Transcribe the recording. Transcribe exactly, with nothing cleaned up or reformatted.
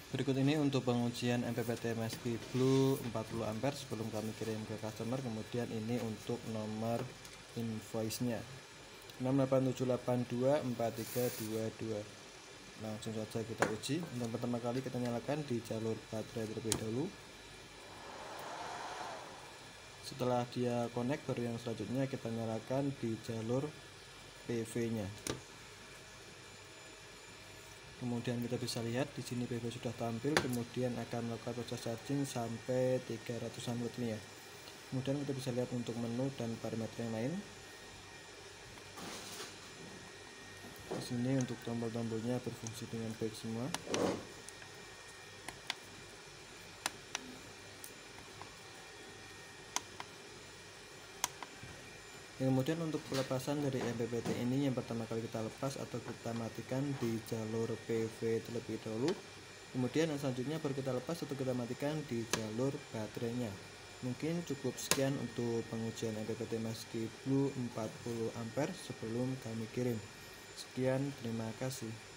Berikut ini untuk pengujian M P P T Meski Blue empat puluh ampere sebelum kami kirim ke customer. Kemudian ini untuk nomor invoice-nya enam delapan tujuh delapan dua empat tiga dua dua. Langsung saja kita uji. Untuk pertama kali kita nyalakan di jalur baterai terlebih dahulu. Setelah dia connect, baru yang selanjutnya kita nyalakan di jalur P V-nya. Kemudian kita bisa lihat di sini P V sudah tampil, kemudian akan melakukan proses charging sampai tiga ratusan watt ini ya. Kemudian kita bisa lihat untuk menu dan parameter yang lain. Di sini untuk tombol-tombolnya berfungsi dengan baik semua. Kemudian untuk pelepasan dari M P P T ini, yang pertama kali kita lepas atau kita matikan di jalur P V terlebih dahulu. Kemudian yang selanjutnya baru kita lepas atau kita matikan di jalur baterainya. Mungkin cukup sekian untuk pengujian M P P T Meski Blue empat puluh ampere sebelum kami kirim. Sekian, terima kasih.